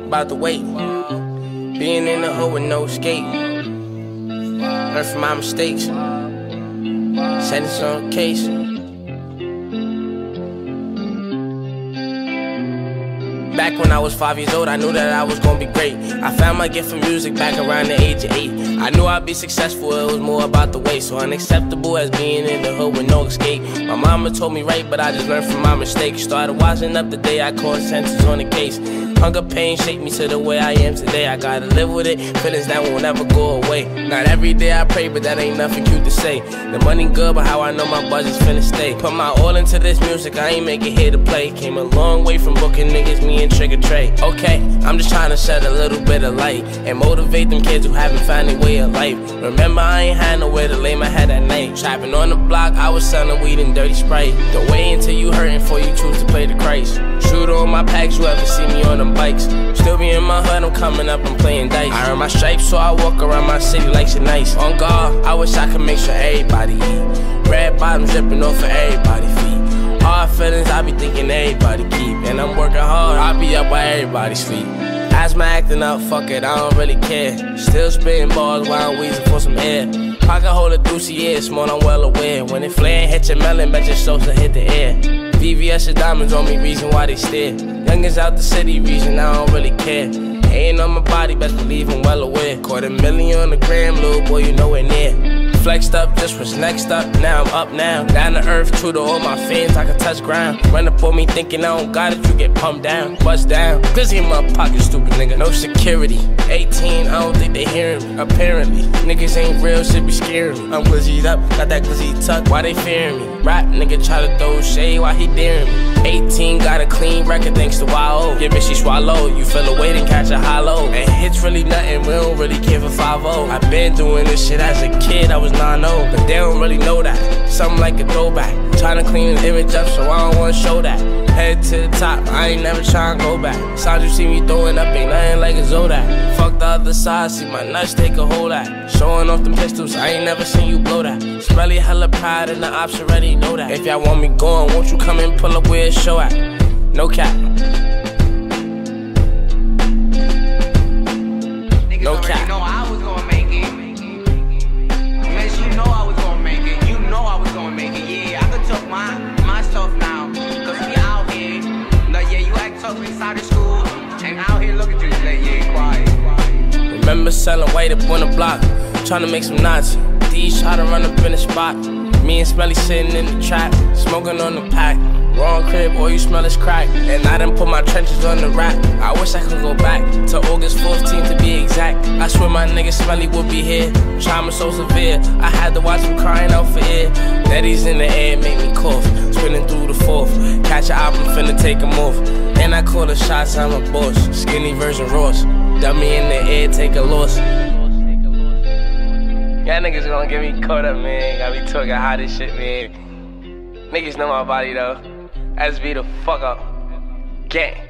about the weight. Being in the hood with no escape. Learn from my mistakes. Set this on case. Back when I was 5 years old, I knew that I was gonna be great. I found my gift for music back around the age of 8. I knew I'd be successful, it was more about the way. So unacceptable as being in the hood with no escape. My mama told me right, but I just learned from my mistakes. Started washing up the day I caught sentences on the case. Hunger pain shaped me to the way I am today. I gotta live with it, feelings that won't ever go away. Not every day I pray, but that ain't nothing cute to say. The money good, but how I know my budget's finna stay. Put my all into this music, I ain't make it here to play. Came a long way from booking niggas, me and Trigger Trey. Okay, I'm just trying to shed a little bit of light and motivate them kids who haven't found their way of life. Remember, I ain't had nowhere to lay my head at night. Trapping on the block, I was selling weed and dirty Sprite. Don't wait until you hurting before you choose to play the Christ. Shoot on my packs, you ever see me on them bikes. Still be in my hood, I'm coming up and playing dice. I earn my stripes, so I walk around my city like shit nice. On guard, I wish I could make sure everybody eat. Red bottoms dripping off of everybody's feet. Hard feelings, I be thinking everybody keep. And I'm working hard, I be up while everybody sleep. Asthma acting up, fuck it, I don't really care. Still spitting balls while I'm wheezing for some air. Pocket hold a doozy, yeah, small, I'm well aware. When it flare and hit your melon, bet your soul to hit the air. VVS and diamonds on me, reason why they stare. Youngins out the city, reason I don't really care. Ain't on my body, best believe I'm well aware. $250,000 on the gram, little boy, you nowhere near. Flexed up, just was next up, now I'm up now. Down to earth, true to all my fans, I can touch ground. Run up on me thinking I don't got it, you get pumped down, bust down. Glizzy in my pocket, stupid nigga, no security. 18, I don't think they hearing me, apparently. Niggas ain't real, shit be scaring me. I'm glizzied up, got that glizzy tuck, why they fearing me? Rap nigga try to throw shade while he daring me. 18, got a clean record thanks to YO. Your bitch she swallow, you feel a weight and catch a hollow. And hits really nothing, we don't really care for 5-0. I been doing this shit as a kid, I was 9-0, but they don't really know that. Something like a throwback, trying to clean the image up so I don't wanna show that. Head to the top, I ain't never trying to go back. Sounds you see me throwing up ain't nothing like a Zodak. Fuck the other side, see my nuts take a hold at. Showing off them pistols, I ain't never seen you blow that. Smelly hella pride and the ops already know that. If y'all want me going, won't you come and pull up where it's show at? No cap. No cap. Know I was gonna make it. Unless you know I was gonna make it. You know I was gonna make it. Yeah, I could talk myself now. Cause we out here. Like, yeah, you act tough inside the school. And out here, look at you. Like, yeah, quiet. Remember selling white up on the block, trying to make some knots. These try to run up in the spot. Me and Smelly sitting in the trap, smoking on the pack. Wrong crib, all you smell is crack. And I done put my trenches on the rack. I wish I could go back to August 14th to be exact. I swear my nigga Smelly would be here. Trauma so severe, I had to watch him crying out for air. Daddy's in the air, make me cough. Spinning through the fourth, catch a album, finna take him off. And I call the shots, I'm a boss. Skinny version Ross, dummy in the air, take a loss. Y'all niggas gonna get me caught up, man. Got me talking hot as shit, man. Niggas know my body though. SB the fuck up. Gang.